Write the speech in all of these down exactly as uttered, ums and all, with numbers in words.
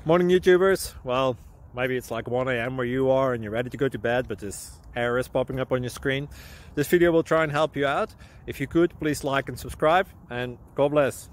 Morning YouTubers. Well, maybe it's like one A M where you are and you're ready to go to bed, but this error is popping up on your screen. This video will try and help you out. If you could, please like and subscribe, and God bless.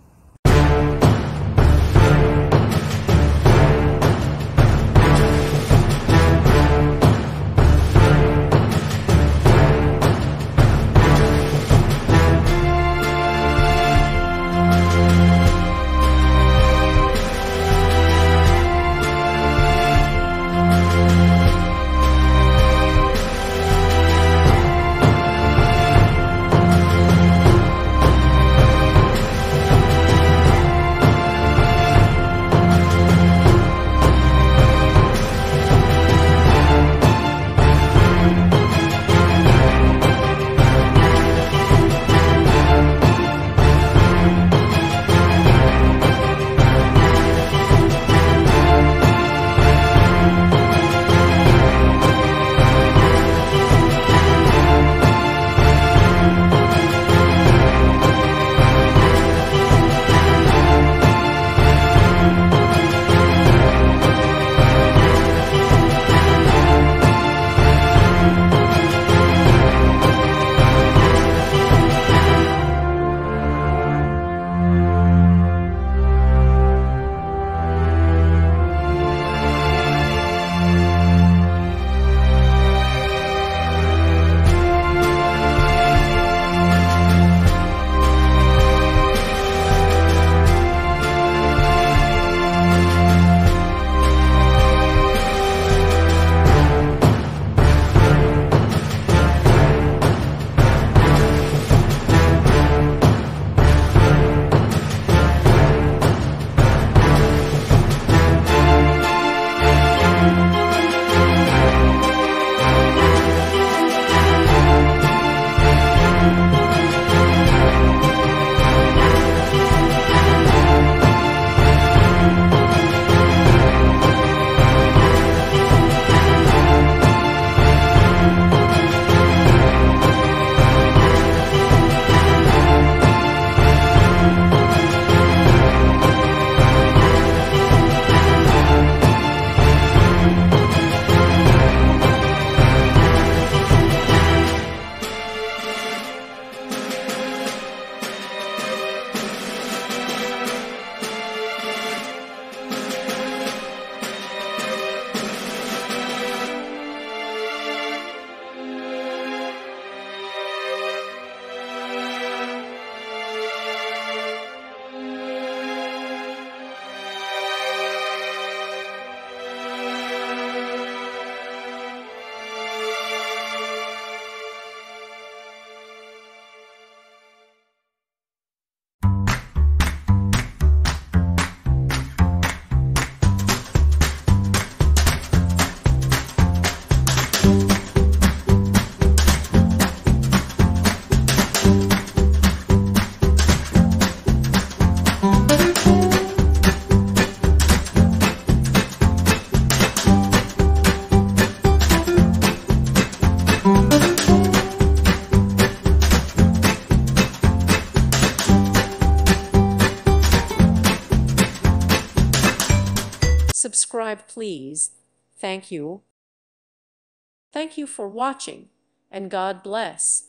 Subscribe, please. Thank you. Thank you for watching, and God bless.